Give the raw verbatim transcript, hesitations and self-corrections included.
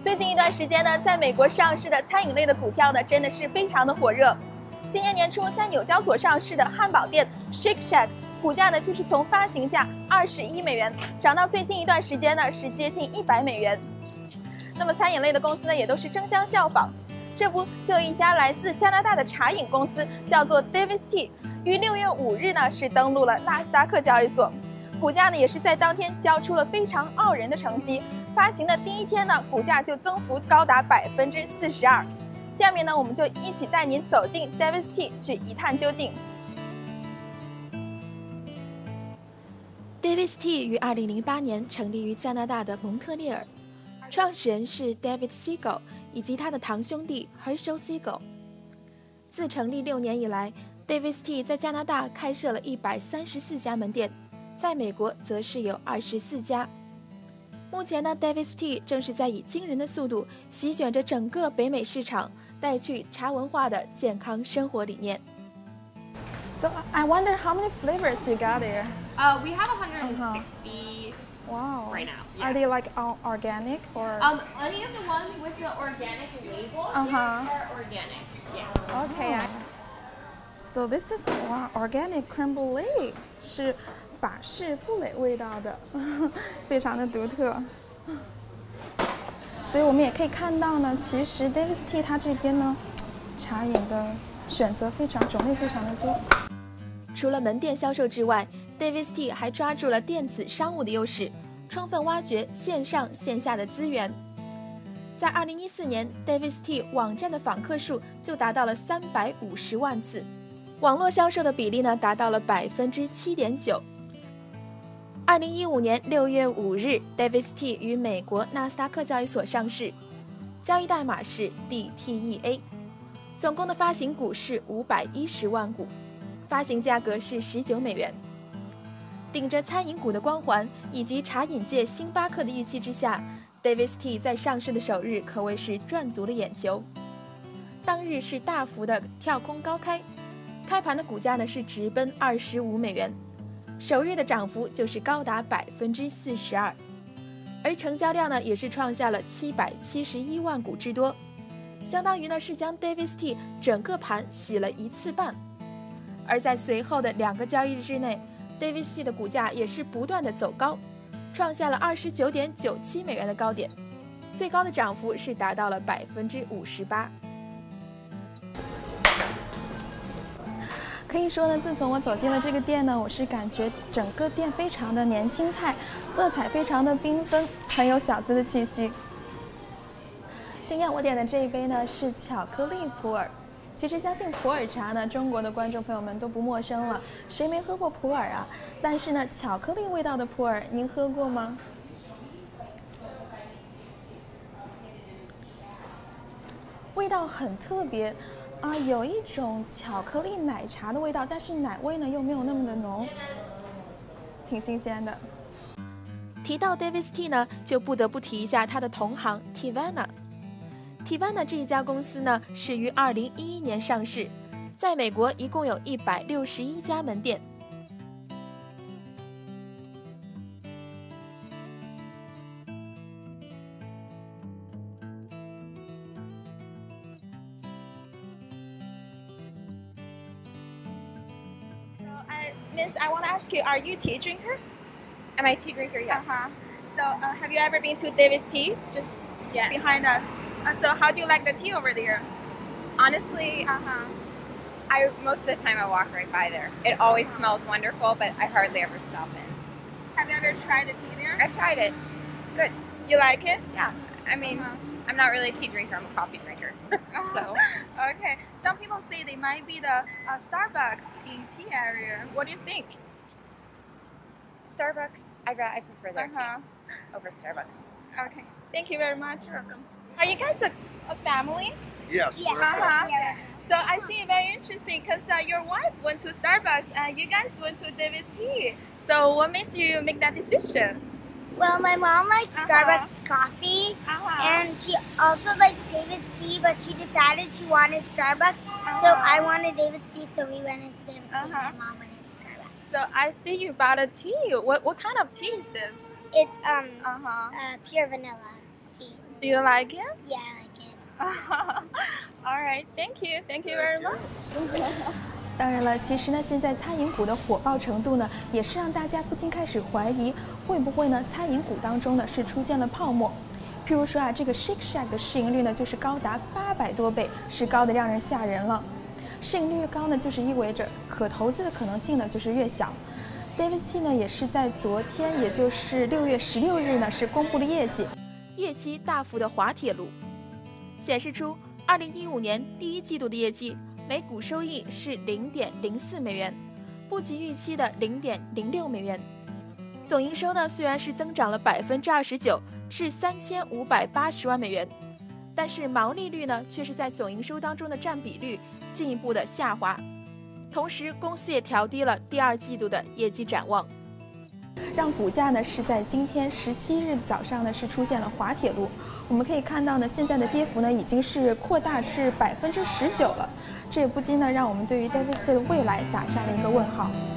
最近一段时间呢，在美国上市的餐饮类的股票呢，真的是非常的火热。今年年初在纽交所上市的汉堡店 Shake Shack， 股价呢就是从发行价二十一美元涨到最近一段时间呢是接近一百美元。那么餐饮类的公司呢，也都是争相效仿。这不，就有一家来自加拿大的茶饮公司，叫做 David's Tea， 于六月五日呢是登陆了纳斯达克交易所，股价呢也是在当天交出了非常傲人的成绩。发行的第一天呢，股价就增幅高达百分之四十二。下面呢，我们就一起带您走进 David's Tea 去一探究竟。 David's Tea 于二零零八年成立于加拿大的蒙特利尔，创始人是 David Segal 以及他的堂兄弟 Herschel Segal。自成立六年以来 ，David's Tea 在加拿大开设了一百三十四家门店，在美国则是有二十四家。目前呢 ，David's Tea 正是在以惊人的速度席卷着整个北美市场，带去茶文化的健康生活理念。 So I wonder how many flavors you got there. Uh, we have one hundred sixty uh-huh. Wow. right now. Yeah. Are they like all organic or? Um, any of the ones with the organic label uh-huh. are organic. Yeah. Okay. Oh. So this is wow, organic creme brulee 是法式布蕾味道的，非常的独特。所以我们也可以看到呢，其实 David's Tea 它这边呢，茶饮的选择非常种类非常的多。 除了门店销售之外 ，David's Tea 还抓住了电子商务的优势，充分挖掘线上线下的资源。在二零一四年 ，David's Tea 网站的访客数就达到了三百五十万次，网络销售的比例呢达到了百分之七点九。二零一五年六月五日 ，David's Tea 于美国纳斯达克交易所上市，交易代码是 D T E A， 总共的发行股是五百一十万股，发行价格是十九美元。顶着餐饮股的光环以及茶饮界星巴克的预期之下 ，David's Tea 在上市的首日可谓是赚足了眼球，当日是大幅的跳空高开，开盘的股价呢是直奔二十五美元。首日的涨幅就是高达百分之四十二，而成交量呢也是创下了七百七十一万股之多，相当于呢是将 David's Tea 整个盘洗了一次半。而在随后的两个交易日之内 ，David's Tea 的股价也是不断的走高，创下了二十九点九七美元的高点，最高的涨幅是达到了百分之五十八。 可以说呢，自从我走进了这个店呢，我是感觉整个店非常的年轻态，色彩非常的缤纷，很有小资的气息。今天我点的这一杯呢是巧克力普洱。其实相信普洱茶呢，中国的观众朋友们都不陌生了，谁没喝过普洱啊？但是呢，巧克力味道的普洱，您喝过吗？味道很特别。啊，有一种巧克力奶茶的味道，但是奶味呢又没有那么的浓，挺新鲜的。 提到 David's Tea 呢，就不得不提一下它的同行 Teavana。Teavana 这一家公司呢，是于二零一一年上市，在美国一共有一百六十一家门店。 Miss, I want to ask you, are you a tea drinker? Am I a tea drinker? Yes. Uh-huh. So, uh, have you ever been to David's Tea? Just yes. behind us. Uh, so, how do you like the tea over there? Honestly, uh-huh. I most of the time I walk right by there. It always uh-huh. smells wonderful, but I hardly ever stop in. Have you ever tried the tea there? I've tried it. It's good. You like it? Yeah. I mean, uh-huh. I'm not really a tea drinker. I'm a coffee drinker. So. Okay. Some people say they might be the uh, Starbucks in tea area. What do you think? Starbucks. I I prefer their uh-huh. tea over Starbucks. Okay. Thank you very much. You're welcome. Are you guys a, a family? Yes. Yeah. We're a uh-huh. family. Yeah. So I see it very interesting because uh, your wife went to Starbucks and you guys went to David's Tea. So what made you make that decision? Well, my mom likes uh-huh. Starbucks coffee, uh-huh. and she also likes David's Tea, but she decided she wanted Starbucks, uh-huh. so I wanted David's Tea, so we went into David's uh-huh. Tea, and my mom went into Starbucks. So I see you bought a tea. What what kind of tea is this? It's um Uh-huh. uh, pure vanilla tea. Do you like it? Yeah, I like it. All right, thank you, thank you very much. 当然了，其实呢，现在餐饮股的火爆程度呢，也是让大家不禁开始怀疑，会不会呢，餐饮股当中呢是出现了泡沫。譬如说啊，这个 Shake Shack 的市盈率呢，就是高达八百多倍，是高的让人吓人了。市盈率越高呢，就是意味着可投资的可能性呢就是越小。David Tea 呢，也是在昨天，也就是六月十六日呢，是公布了业绩，业绩大幅的滑铁卢，显示出二零一五年第一季度的业绩。每股收益是零点零四美元，不及预期的零点零六美元。总营收呢虽然是增长了百分之二十九，至三千五百八十万美元，但是毛利率呢却是在总营收当中的占比率进一步的下滑。同时，公司也调低了第二季度的业绩展望，让股价呢是在今天十七日早上呢是出现了滑铁卢。我们可以看到呢，现在的跌幅呢已经是扩大至百分之十九了。这也不禁呢，让我们对于 David Tea 的未来打上了一个问号。